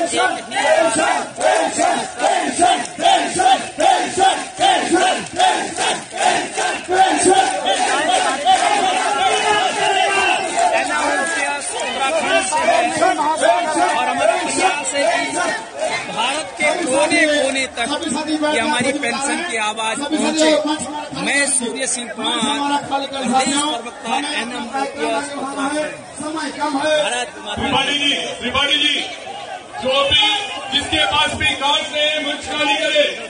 और हमारा प्रयास है कि भारत के कोने कोने तक ये हमारी पेंशन की आवाज पहुंचे। मैं सूर्य सिंह पान, प्रदेश प्रवक्ता NM उत्तराखंड। त्रिपाठी जी, जो भी जिसके पास भी कागज है मंच खाली करे।